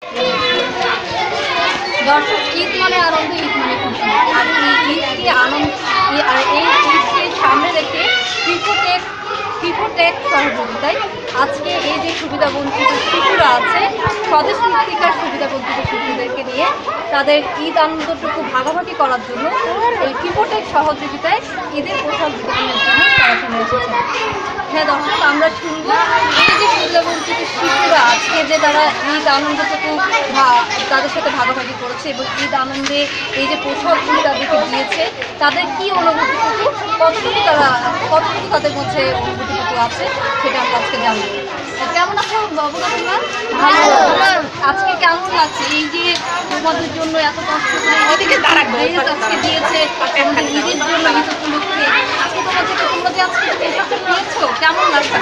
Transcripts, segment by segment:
দর্শক, ঈদ মানে আনন্দ, ঈদ মানে খুশি। আর এই ঈদকে আনন্দ আর এই ঈদকে সামনে রেখে পিপোটেক সহযোগিতায় আজকে এই যে সুবিধাবঞ্চিত শিশুরা আছে, স্বদেশ ভিত্তিকার সুবিধাবঞ্চিত শিশুদেরকে নিয়ে তাদের ঈদ আনন্দটুকু ভাগাভাগি করার জন্য এই পিপোটেক সহযোগিতায় ঈদের পোশাক বিতরণের জন্য তারা চলে এসেছে। হ্যাঁ দর্শক, আমরা শুনব এই যে সুবিধাবঞ্চিত শিশুরা আজকে যে তারা ঈদ আনন্দটুকু তাদের সাথে ভাগাভাগি করেছে এবং ঈদ আনন্দে এই যে পোশাকগুলি তাদেরকে দিয়েছে, তাদের কি অনুভূতিটুকু, কতটুকু তাদের মধ্যে অনুভূতিটুকু আছে, সেটা আমরা আজকে জানবো। কেমন আছো বাবুরা তোমরা? ভালো। আজকে কেমন লাগছে এই যে তোমাদের জন্য এত কষ্ট করে আজকে দিয়েছে আমাদের ঈদের জন্য, ঈদ উপলক্ষে আজকে তোমরা যে আজকে পোশাকটা পেয়েছো, কেমন লাগছে?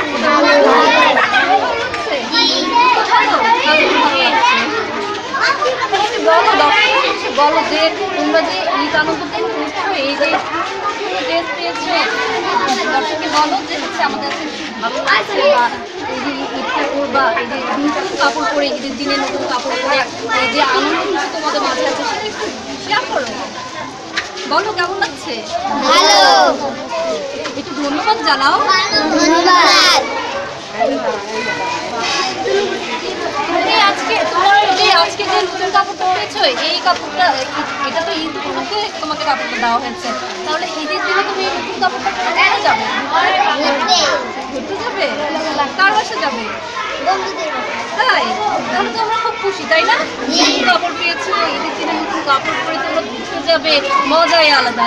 বলো যে তোমরা যে ঈদ আনন্দ করছো, এই যে ড্রেস পেয়েছো, দর্শককে বলো যে হচ্ছে আমাদের ভালো লাগছে, বা এই যে ঈদটা করবা, এই যে নতুন কাপড় পরে, ঈদের দিনে নতুন কাপড় পরে এই যে আনন্দ তোমাদের মাঝে আছে, সেটা একটু শেয়ার করো। বলো কেমন লাগছে? ভালো। একটু ধন্যবাদ জানাও। ধন্যবাদ। আজকে যে নতুন কাপড়টা পেয়েছো, এই কাপড়টা, এটা তো ঈদ উপলক্ষে তোমাকে কাপড়টা দেওয়া হয়েছে, তাহলে ঈদের দিনে তুমি এই নতুন কাপড়টা কোথায় যাবে? ঘুরতে যাবে? কার বাসা যাবে? তাই? তাহলে তো আমরা খুব খুশি, তাই না? নতুন কাপড় পেয়েছো, ঈদের দিনে নতুন কাপড় পরে তোমরা ঘুরতে যাবে, মজাই আলাদা।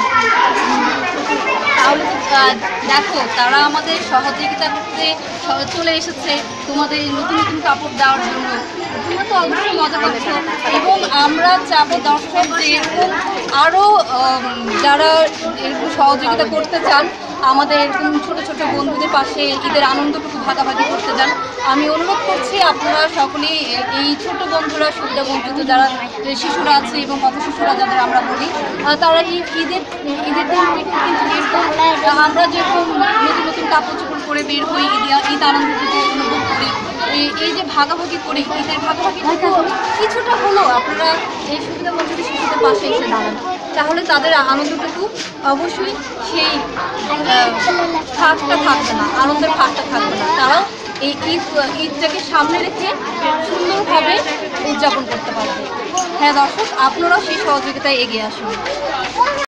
তাহলে তো দেখো, তারা আমাদের সহযোগিতা করতে চলে এসেছে তোমাদের নতুন নতুন কাপড় দেওয়ার জন্য। তোমরা তো অবশ্যই মজা পাচ্ছ, এবং আমরা চাবো দর্শক যে এরকম আরও যারা এরকম সহযোগিতা করতে চান, আমাদের এরকম ছোটো ছোটো বন্ধুদের পাশে ঈদের আনন্দটুকু ভাগাভাগি করতে চান, আমি অনুরোধ করছি আপনারা সকলেই এই ছোট বন্ধুরা, সুবিধাবঞ্চিত যারা শিশুরা আছে এবং পথ শিশুরা যাদের আমরা বলি, তারা এই ঈদের কিন্তু এরকম আমরা যেরকম নতুন নতুন কাপড় চোপড় করে বের হই, ঈদ আনন্দটুকু অনুভব করি, এই যে ভাগাভাগি করি, ঈদের ভাগাভাগিটুকু কিছুটা হলেও আপনারা এই সুবিধাবঞ্চিত শিশুদের পাশে এসে দাঁড়ান, তাহলে তাদের আনন্দটুকু অবশ্যই সেই ফাঁকটা থাকবে না, আনন্দের ফাঁকটা থাকবে না, তারাও এই ঈদটাকে সামনে রেখে সুন্দরভাবে উদযাপন করতে পারবে। হ্যাঁ দর্শক, আপনারাও সেই সহযোগিতায় এগিয়ে আসুন।